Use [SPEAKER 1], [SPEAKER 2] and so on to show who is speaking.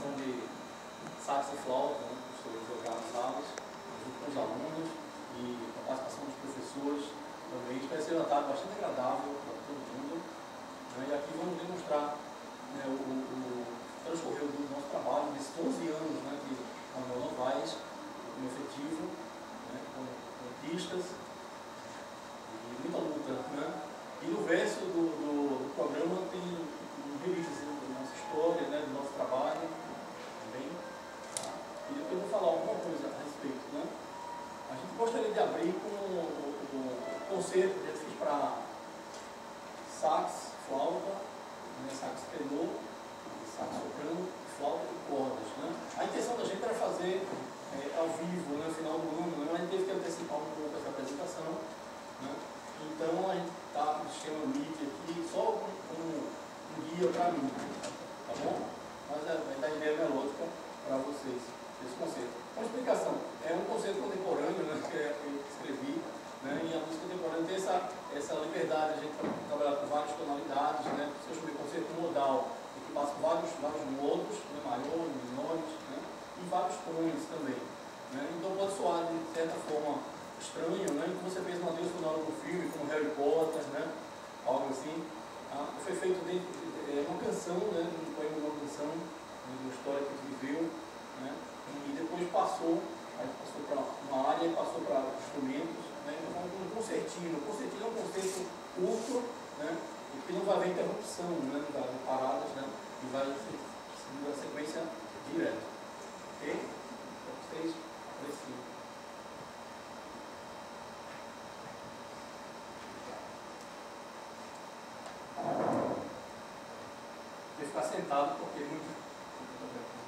[SPEAKER 1] apresentação de sax e flauta, né, que estou jogando nas salas, junto com os alunos e a participação dos professores também. Espero ser uma tarde bastante agradável para todo mundo. Né, e aqui vamos demonstrar, né, o transcorrer do nosso trabalho nesses 11 anos, né, que a Manuel Novaes, como efetivo, né, com artistas e muita luta. Né? E no verso do programa tem um release da nossa história, né, do nosso trabalho também. Tá? E depois eu vou falar alguma coisa a respeito. Né? A gente gostaria de abrir com o concerto que a gente fez para sax, flauta, né, sax tenor, sax soprano, flauta e cordas. Né? A intenção da gente era fazer ao vivo, né, no final do ano, né? Mas a gente teve que antecipar um pouco essa apresentação. Né? Então a gente está no sistema Meet aqui só como um guia para mim, tá bom? Mas vai dar ideia melódica para vocês, esse conceito. Uma explicação, é um conceito contemporâneo, né, que eu escrevi, né, e a música contemporânea tem essa liberdade, a gente trabalhar com várias tonalidades, né, se eu chamei conceito modal, que passa por vários modos, né, maiores, menores, né, e vários tons também. Né, então pode soar de certa forma estranho, né? Então você pensa numa trilha sonora do filme, como Harry Potter, né? Algo assim. Foi feito dentro de uma canção, né? Um poema de uma canção, né? De uma história que a gente viveu, né? E depois passou para uma área e passou para instrumentos, né? Então um concertinho. O concertinho é um concerto curto, né? E que não vai haver interrupção, né? Não vai haver paradas, né? E vai seguindo a sequência direta. Ok? Para vocês apreciem. Ficar sentado porque é muito